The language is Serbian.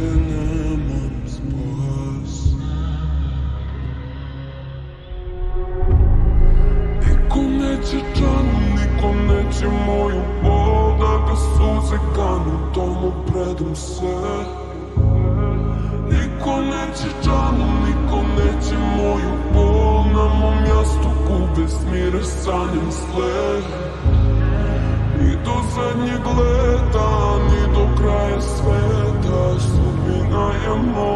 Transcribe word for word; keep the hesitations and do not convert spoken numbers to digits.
nemam spas. Niko neće džanu, niko neće moju bol, da ga suze kanu, to mu predam se. Niko neće džanu, niko neće moju bol, na mom jastuku bez mira sanjam sled. Ni do zadnjeg leta, ni do kraja sveta, sudbina je moja.